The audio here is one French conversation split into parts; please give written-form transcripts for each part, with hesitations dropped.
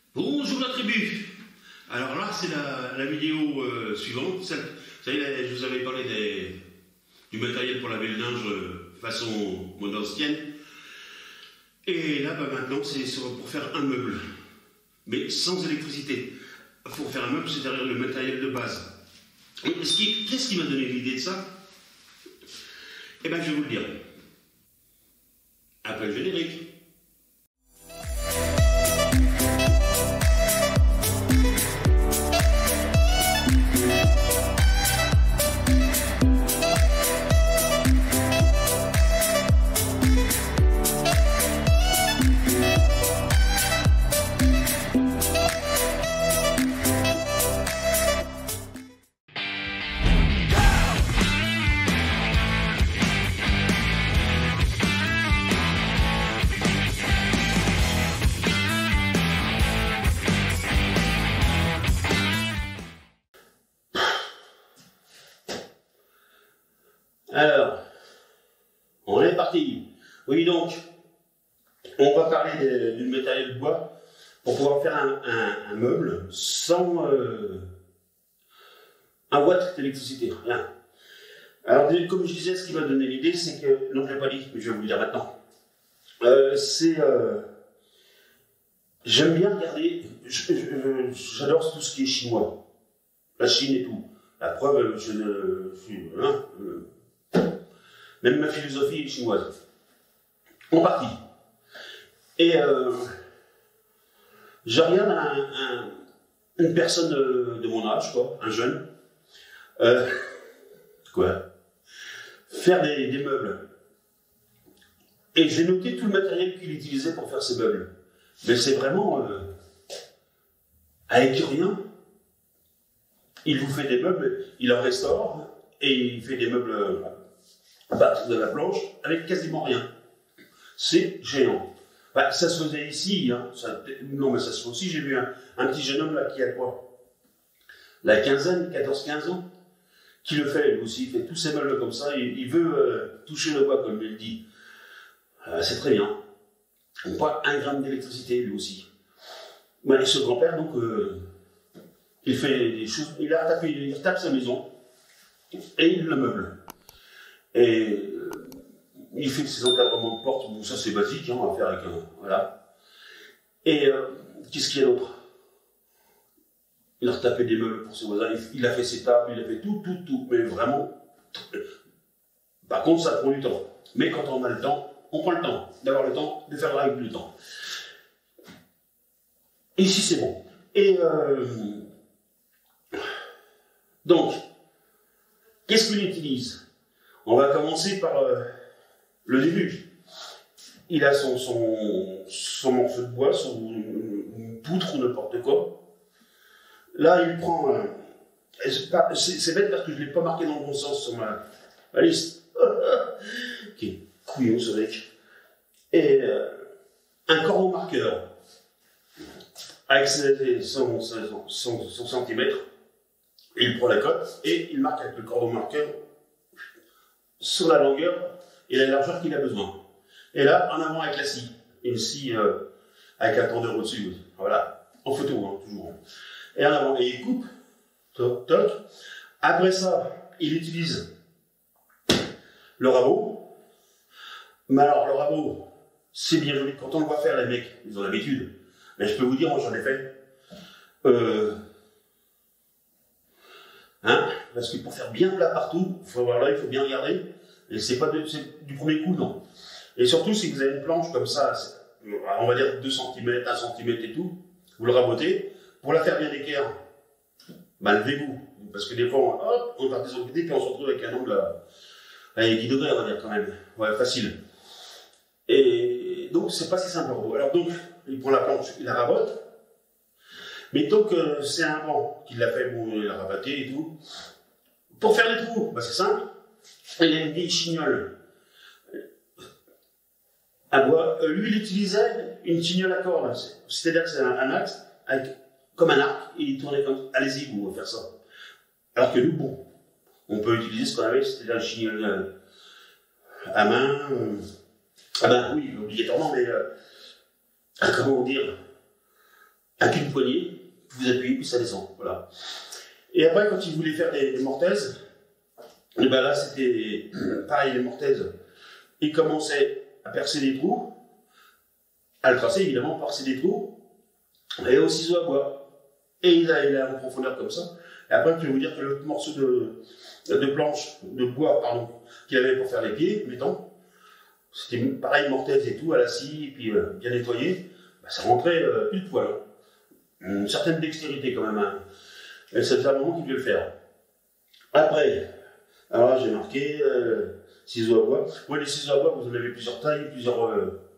Bonjour la tribu. Alors là, c'est la vidéo suivante. Vous savez, je vous avais parlé du matériel pour laver le linge façon mode ancienne. Et là, maintenant, c'est pour faire un meuble. Mais sans électricité. Pour faire un meuble, c'est-à-dire le matériel de base. Qu'est-ce qui m'a donné l'idée de ça? Eh bien, je vais vous le dire. Après le générique. Alors, on est parti. Oui, donc, on va parler du matériel de bois pour pouvoir faire un meuble sans un watt d'électricité, rien. Alors, comme je disais, ce qui m'a donné l'idée, c'est que, non, je ne l'ai pas dit, mais je vais vous le dire maintenant. J'aime bien regarder, j'adore tout ce qui est chinois, la Chine et tout. La preuve, même ma philosophie est chinoise. En partie. Et je regarde une personne de mon âge, quoi, un jeune, faire des meubles. Et j'ai noté tout le matériel qu'il utilisait pour faire ces meubles. Mais c'est vraiment avec rien. Il vous fait des meubles, il en restaure, et il fait des meubles à partir de la planche avec quasiment rien. C'est géant. Bah, ça se faisait ici, hein. Non, mais ça se fait aussi. J'ai vu un petit jeune homme là qui a quoi? La quinzaine, 14-15 ans, qui le fait lui aussi. Il fait tous ces meubles comme ça. Il veut toucher le bois, comme il dit. C'est très bien. Pas un gramme d'électricité, lui aussi. Mais ce grand-père, donc, il fait des choses. Il tape sa maison et il le meuble. Et il fait ses encadrements de porte, bon ça c'est basique, hein, on va faire avec un. Voilà. Et qu'est-ce qu'il y a d'autre? Il a retapé des meubles pour ses voisins, il a fait ses tables, il a fait tout, mais vraiment. Par contre, ça prend du temps. Mais quand on a le temps, on prend le temps d'avoir le temps, de faire avec le temps. Et ici c'est bon. Et donc, qu'est-ce qu'il utilise? On va commencer par le début. Il a son morceau de bois, son poutre ou n'importe quoi. Là, il prend c'est bête parce que je ne l'ai pas marqué dans le bon sens sur ma liste. Qui est couillon ce mec. Et un cordon marqueur avec son centimètre. Il prend la cote et il marque avec le cordon marqueur sur la longueur et la largeur qu'il a besoin. Et là, en avant avec la scie. Une scie avec un tendeur au-dessus. Voilà. En photo, hein, toujours. Et en avant. Et il coupe. Toc, toc. Après ça, il utilise le rabot. Mais alors, le rabot, c'est bien joli. Quand on le voit faire, les mecs, ils ont l'habitude. Mais je peux vous dire, moi, j'en ai fait. Parce que pour faire bien plat partout, il faut avoir l'œil, il faut bien regarder. Et c'est pas du premier coup, non. Et surtout, si vous avez une planche comme ça, on va dire 2 cm, 1 cm et tout, vous le rabotez. Pour la faire bien d'équerre, levez-vous. Parce que des fois, hop, on part des autres côtés, puis on se retrouve avec un angle à 10 degrés, on va dire quand même. Ouais, facile. Et donc, c'est pas si simple. Alors donc, il prend la planche, il la rabote. Mais tant que c'est un banc qu'il l'a fait, bon, il l'a rabatté et tout. Pour faire les trous, c'est simple. Il a une vieille chignole à bois. Lui, il utilisait une chignole à cordes. C'est-à-dire que c'est un axe comme un arc, et il tournait comme. Allez-y, vous, on va faire ça. Alors que nous, bon, on peut utiliser ce qu'on avait, c'est-à-dire une chignole à main. Oui, obligatoirement, mais comment dire, avec une poignée, vous appuyez, puis ça descend. Voilà. Et après, quand il voulait faire des mortaises, et ben là, c'était pareil, les mortaises. Il commençait à percer des trous, à le tracer évidemment, percer des trous, et au ciseau à bois. Et il a en profondeur comme ça. Et après, je vais vous dire que le morceau de planche, de bois, pardon, qu'il avait pour faire les pieds, mettons, c'était pareil, mortaise et tout, à la scie, et puis bien nettoyé, ben, ça rentrait pile poil. Une certaine dextérité quand même. Hein. Et c'est un moment qu'il devait le faire. Après, alors là, j'ai marqué ciseaux à bois. Oui, les ciseaux à bois, vous en avez plusieurs tailles, plusieurs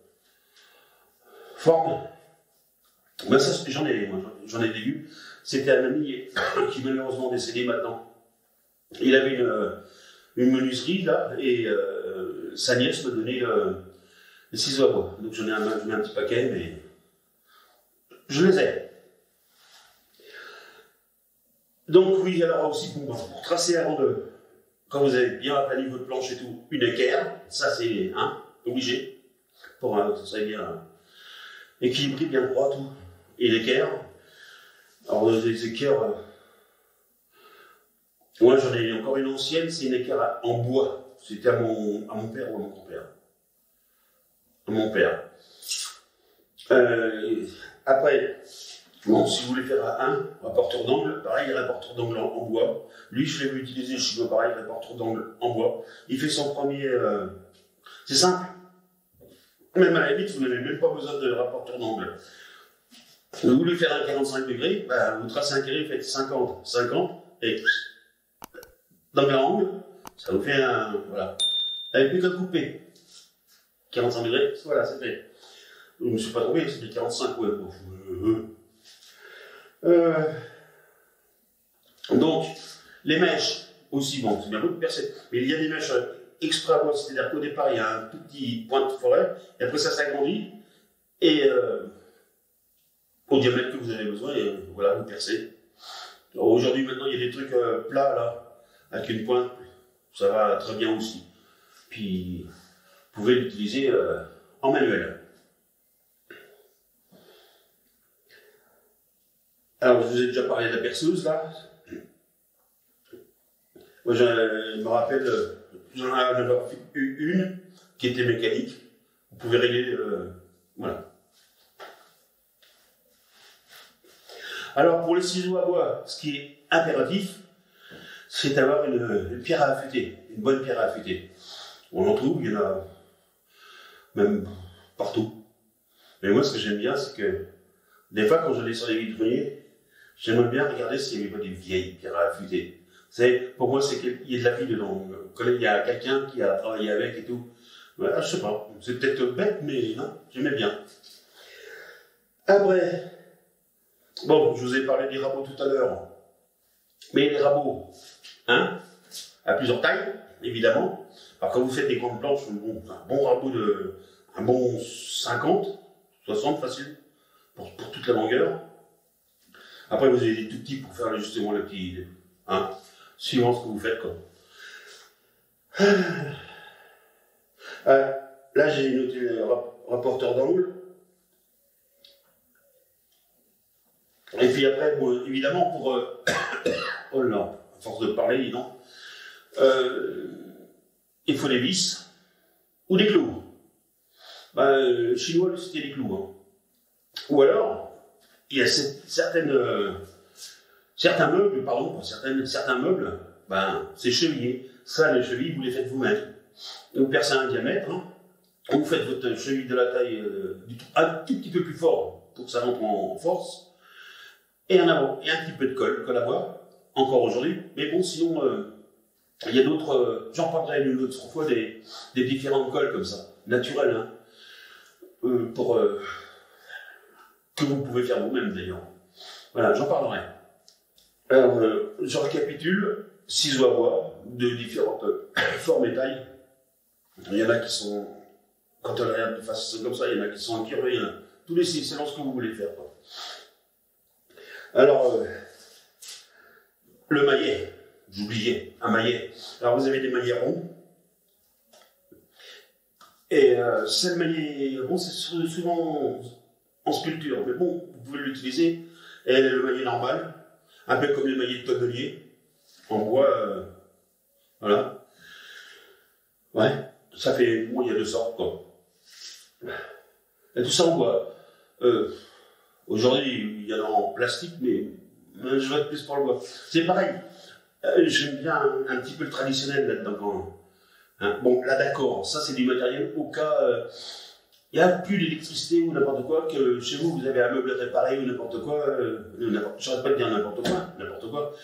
formes. Ben ça, j'en ai des vues. C'était un ami qui est malheureusement décédé maintenant. Il avait une menuiserie là, et sa nièce me donnait les ciseaux à bois. Donc j'en ai un petit paquet, mais je les ai. Donc oui, alors aussi pour tracer avant de, quand vous avez bien aplani votre planche et tout, une équerre, ça c'est obligé, pour que ça soit bien équilibré, bien droit tout. Et l'équerre, alors les équerres, moi j'en ai encore une ancienne, c'est une équerre en bois, c'était à mon père ou à mon grand-père. À mon père. Après, bon, si vous voulez faire un rapporteur d'angle, pareil, rapporteur d'angle en bois. Lui, je l'ai vu utiliser chez moi, pareil, rapporteur d'angle en bois. Il fait son premier. C'est simple. Même à la limite, vous n'avez même pas besoin de rapporteur d'angle. Vous voulez faire un 45 degrés, bah, vous tracez un carré, vous faites 50, 50, et d'angle à angle, ça vous fait un. Voilà. Avec plus qu'à couper. 45 degrés, voilà, c'est fait. Je ne me suis pas trompé, c'était 45, ouais. Donc, les mèches aussi, bon, c'est bien beau de percer, mais il y a des mèches exprès à bois, c'est-à-dire qu'au départ, il y a un tout petit point de forêt, et après ça s'agrandit, et au diamètre que vous avez besoin, et voilà, vous percez. Aujourd'hui, maintenant, il y a des trucs plats, là, avec une pointe, ça va très bien aussi. Puis, vous pouvez l'utiliser en manuel. Alors, je vous ai déjà parlé de la perceuse, là. Moi, je me rappelle, j'en avais eu une qui était mécanique. Vous pouvez régler, voilà. Alors, pour les ciseaux à bois, ce qui est impératif, c'est d'avoir une pierre à affûter, une bonne pierre à affûter. On en trouve, il y en a même partout. Mais moi, ce que j'aime bien, c'est que des fois, quand j'allais sur les vides-greniers, j'aimerais bien regarder s'il n'y avait pas des vieilles pierres à affûter. Vous savez, pour moi, c'est qu'il y a de la vie dedans. Il y a quelqu'un qui a travaillé avec et tout. Voilà, je sais pas. C'est peut-être bête, mais non, j'aimais bien. Après, bon, je vous ai parlé des rabots tout à l'heure. Mais les rabots, à plusieurs tailles, évidemment. Alors, quand vous faites des grandes planches, un bon rabot un bon 50, 60 facile, pour toute la longueur. Après, vous avez des tout petits pour faire justement le petit, suivant ce que vous faites, quoi. Là, j'ai noté le rapporteur d'angle. Et puis après, bon, évidemment, pour... oh là, à force de parler, non. Il faut des vis ou des clous. Le chinois, c'était des clous. Hein. Ou alors, il y a certains meubles, certains meubles, c'est chevillé. Ça, les chevilles, vous les faites vous-même. Vous percez un diamètre, vous faites votre cheville de la taille un tout petit peu plus fort pour que ça rentre en force, et en avant, et un petit peu de colle à bois, encore aujourd'hui. Mais bon, sinon, il y a d'autres, j'en parlerai une autre fois, des différentes colles comme ça, naturelles, que vous pouvez faire vous-même d'ailleurs. Voilà, j'en parlerai. Alors, je récapitule, ciseaux à bois, de différentes formes et tailles. Il y en a qui sont, quand on regarde de façon comme ça, il y en a qui sont incurvés, tous les six, selon ce que vous voulez faire. Quoi. Alors, le maillet, j'oubliais, un maillet. Alors, vous avez des maillets ronds. Et c'est le maillet rond, c'est souvent en sculpture. Mais bon, vous pouvez l'utiliser. Et le maillet normal, un peu comme les maillets de tonnelier, en bois, voilà. Ouais, ça fait, bon, il y a deux sortes, quoi. Et tout ça en bois. Aujourd'hui, il y en a en plastique, mais je vote plus pour le bois. C'est pareil. J'aime bien un petit peu le traditionnel là-dedans. Hein. Bon, là d'accord, ça c'est du matériel au cas. Il n'y a plus d'électricité ou n'importe quoi, que chez vous, vous avez un meuble à réparer ou n'importe quoi. J'arrête pas de dire n'importe quoi. N'importe quoi.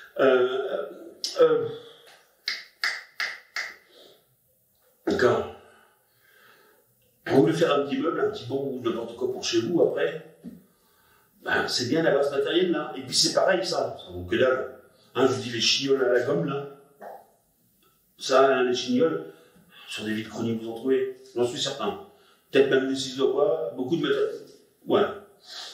D'accord. Vous voulez faire un petit meuble, un petit banc ou n'importe quoi pour chez vous après, ben, c'est bien d'avoir ce matériel-là. Et puis c'est pareil, ça vaut que dalle. Hein, je vous dis les chignoles à la gomme, là. Ça, les chignoles, sur des vides chroniques, vous en trouvez, j'en suis certain. Peut-être même des ciseaux bois, beaucoup de matériel. Voilà.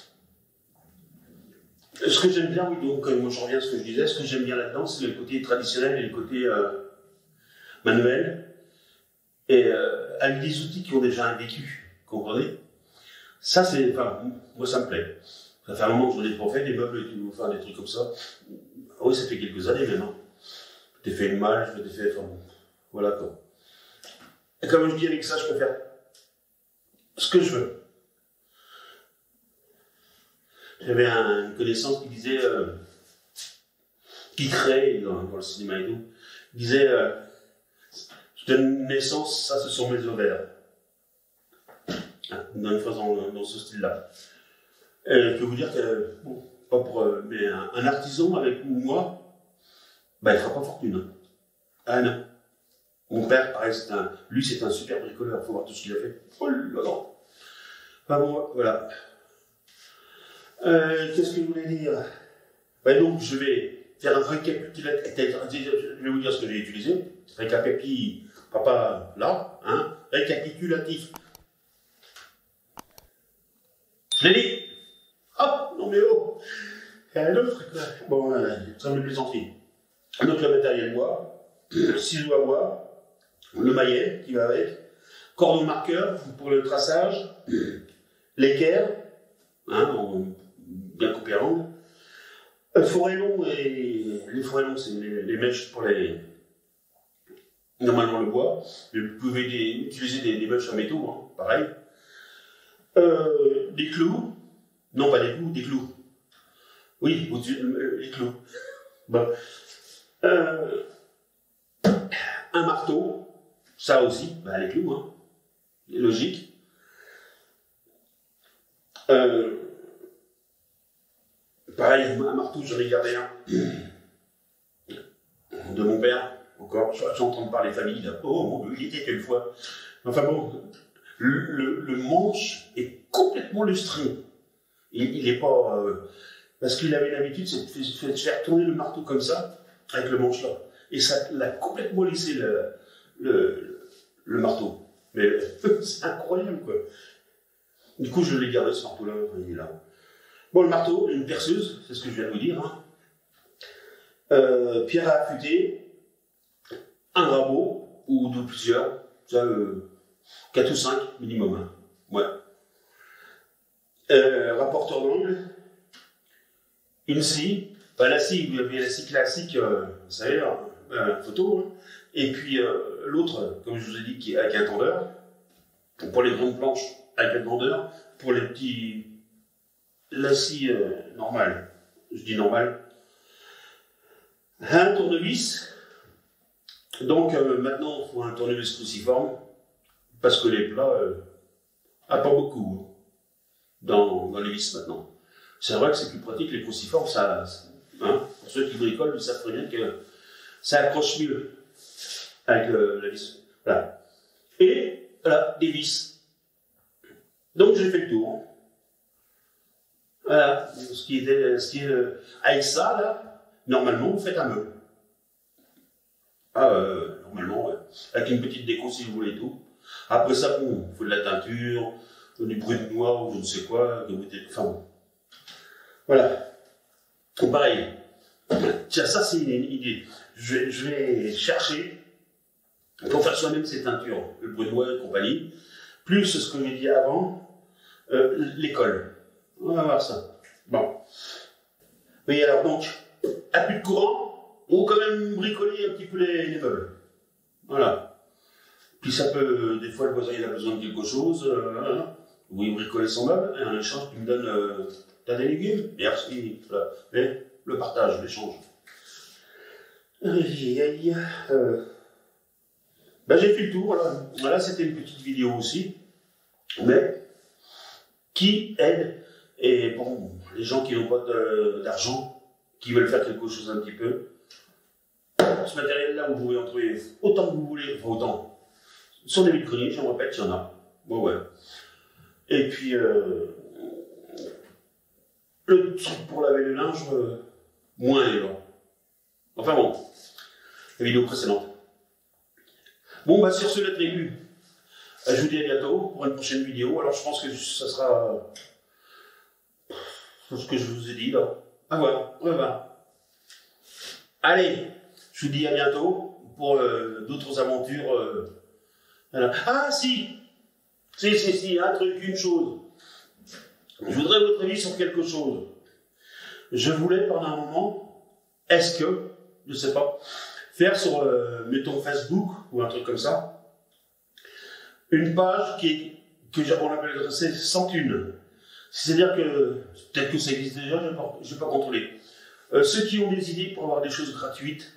Ce que j'aime bien, oui, donc, moi je reviens à ce que je disais, ce que j'aime bien là-dedans, c'est le côté traditionnel et le côté manuel. Et avec des outils qui ont déjà un vécu, comprenez? Ça, c'est, enfin, moi ça me plaît. Ça fait un moment que j'en ai pas fait, des meubles et tout, enfin des trucs comme ça. Ah oui, ça fait quelques années maintenant. Je t'ai fait une malle, je t'ai fait, enfin, voilà quoi. Et comme je dis avec ça, je peux faire ce que je veux. J'avais une connaissance qui disait, qui crée dans le cinéma et tout, il disait, je donne naissance, ça ce sont mes ovaires. Dans une phrase dans ce style-là. Je peux vous dire que, bon, pas pour, mais un artisan avec moi, bah, il fera pas fortune. Hein. Ah non. Mon père, pareil, lui c'est un super bricoleur, il faut voir tout ce qu'il a fait. Oh là là. Enfin bon, voilà. Qu'est-ce que je voulais dire? Bah, donc je vais faire un récapitulatif, je vais vous dire ce que j'ai utilisé. Récapitulatif, papa là, hein, récapitulatif. Je l'ai dit. Ah, non mais oh. Il y a un autre truc là. Bon, ça me plaisanterie. Donc le matériel bois, ciseaux à bois, le maillet qui va avec, cordon marqueur pour le traçage, l'équerre, hein, bien coupé à l'angle, forêt long, et les forêts longs c'est les mèches pour les. Normalement le bois, mais vous pouvez utiliser des mèches à métaux, hein, pareil. Des clous, non pas des clous, des clous. Oui, les clous. Bon. Un marteau, ça aussi, bah, les clous, hein. Logique. Pareil, un marteau, j'en ai gardé un de mon père, encore, j'entends parler famille, là. Oh, il était une fois. Enfin bon, le manche est complètement lustré. Il n'est pas. Parce qu'il avait l'habitude de faire tourner le marteau comme ça, avec le manche là. Et ça l'a complètement lissé le marteau. Mais c'est incroyable quoi. Du coup, je l'ai gardé ce marteau-là, il est là. Bon, le marteau, une perceuse, c'est ce que je viens de vous dire. Hein. Pierre à affûter, un rabot, ou de plusieurs, ça, 4 ou 5 minimum. Hein. Ouais. Rapporteur d'angle, une scie, enfin, la scie, vous avez la scie classique, vous savez, photo, hein. Et puis l'autre, comme je vous ai dit, qui est avec un tendeur, pour les grandes planches avec un tendeur, pour les petits, la scie normale, je dis normale, un tournevis, donc maintenant il faut un tournevis cruciforme, parce que les plats, pas beaucoup hein, dans les vis maintenant. C'est vrai que c'est plus pratique, les cruciformes, ça, hein, pour ceux qui bricolent, ils savent très bien que ça accroche mieux avec la vis. Voilà. Et voilà, des vis. Donc j'ai fait le tour. Voilà, avec ça, là, normalement, vous faites un meuble. Normalement, ouais. Avec une petite déco si vous voulez tout. Après ça, bon, il faut de la teinture, du brut noir ou je ne sais quoi, enfin bon. Voilà. Donc, pareil. Tiens, ça c'est une idée. Je vais chercher pour faire soi-même ces teintures, le brut noir et compagnie, plus ce que j'ai dit avant, l'école. On va voir ça. Bon. Oui, alors donc, à plus de courant, on va quand même bricoler un petit peu les meubles. Voilà. Puis ça peut, des fois le voisin il a besoin de quelque chose, oui, bricoler son meuble, et en échange tu me donnes, t'as des légumes, merci, voilà. Mais le partage, l'échange. Aïe, aïe, ben, j'ai fait le tour, voilà, c'était une petite vidéo aussi, mais qui aide, et bon, les gens qui n'ont pas d'argent, qui veulent faire quelque chose un petit peu, ce matériel-là, vous pouvez en trouver autant que vous voulez, enfin autant. Sur des vitrines, je me répète, il y en a. Bon, ouais. Et puis, le truc pour laver le linge, moins élégant. Enfin bon, la vidéo précédente. Bon, bah sur ce, la tribu, je vous dis à bientôt pour une prochaine vidéo. Alors, je pense que ça sera ce que je vous ai dit là. À voir, on va voir. Allez, je vous dis à bientôt pour d'autres aventures. Voilà. Ah, si, un truc, une chose. Je voudrais votre avis sur quelque chose. Je voulais pendant un moment, est-ce que, je ne sais pas, faire sur, mettons, Facebook ou un truc comme ça, une page on appelle sans thune. C'est-à-dire que, peut-être que ça existe déjà, je ne vais pas contrôler. Ceux qui ont des idées pour avoir des choses gratuites,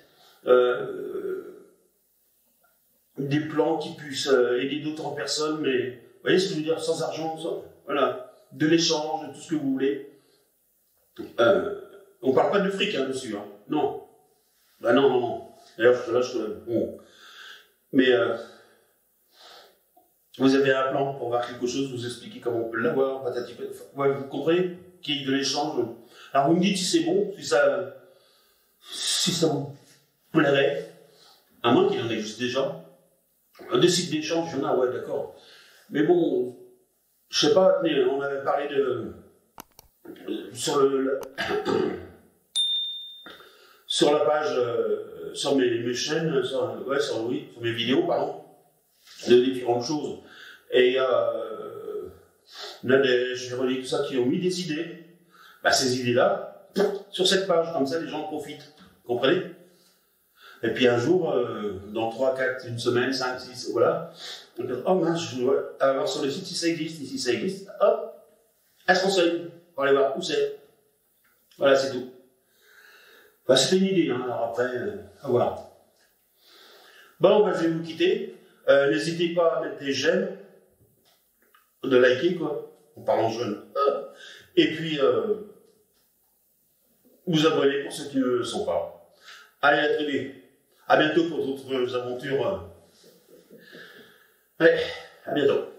des plans qui puissent aider d'autres personnes, mais vous voyez ce que je veux dire, sans argent, voilà, de l'échange, de tout ce que vous voulez. On ne parle pas de fric dessus, hein. Non. Ben non. D'ailleurs, bon. Mais vous avez un plan pour voir quelque chose, vous expliquez comment on peut l'avoir, patati patata. Ouais, vous comprenez qu'il y ait de l'échange. Alors vous me dites si c'est bon, si ça vous plairait, à moins qu'il en existe déjà. Des sites d'échange, il y en a, ouais, d'accord. Mais bon, je sais pas, on avait parlé sur la page, sur mes chaînes, sur mes vidéos, pardon, de différentes choses. Et il y a des Véronique, tout ça, qui ont mis des idées. Bah, ces idées-là, sur cette page, comme ça, les gens en profitent. Vous comprenez? Et puis un jour, dans 3, 4, une semaine, 5, 6, voilà, on peut dire, oh mince, je dois avoir sur le site si ça existe, et si ça existe, hop, elle se renseigne pour aller voir où c'est. Voilà, c'est tout. Bah, c'était une idée, hein, alors après, à voir. Bon, bah, je vais vous quitter. N'hésitez pas à mettre des j'aime, de liker, quoi, en parlant jeune. Et puis, vous abonner pour ceux qui ne le sont pas. Allez, la tribu. À bientôt pour d'autres aventures. Allez, à bientôt.